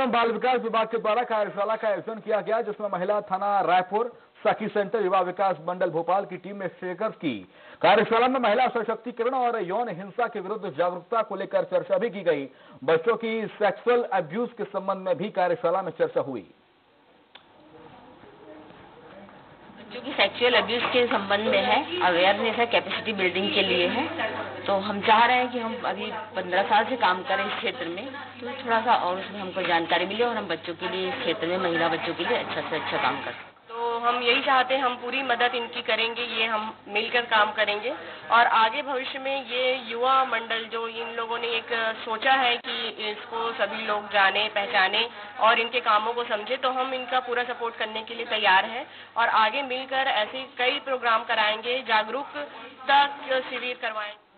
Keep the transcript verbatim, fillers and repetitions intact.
एवं बाल विकास विभाग के द्वारा कार्यशाला का आयोजन किया गया, जिसमें महिला थाना रायपुर, सखी सेंटर, युवा विकास मंडल भोपाल की टीम ने शिरकत की। कार्यशाला में महिला सशक्तिकरण और यौन हिंसा के विरुद्ध जागरूकता को लेकर चर्चा भी की गई। बच्चों की सेक्सुअल अब्यूज के संबंध में भी कार्यशाला में चर्चा हुई। बच्चों की सेक्सुअल अब्यूज के संबंध में है, अवेयरनेस है, कैपेसिटी बिल्डिंग के लिए है। तो हम चाह रहे हैं कि हम अभी पंद्रह साल से काम करें इस क्षेत्र में, तो थोड़ा सा और उसमें हमको जानकारी मिले और हम बच्चों के लिए इस क्षेत्र में, महिला बच्चों के लिए अच्छा से अच्छा काम करें। तो हम यही चाहते हैं, हम पूरी मदद इनकी करेंगे, ये हम मिलकर काम करेंगे और आगे भविष्य में ये युवा मंडल जो इन लोगों ने एक सोचा है कि इसको सभी लोग जाने, पहचाने और इनके कामों को समझे, तो हम इनका पूरा सपोर्ट करने के लिए तैयार हैं और आगे मिलकर ऐसे कई प्रोग्राम कराएंगे, जागरूकता शिविर करवाएंगे।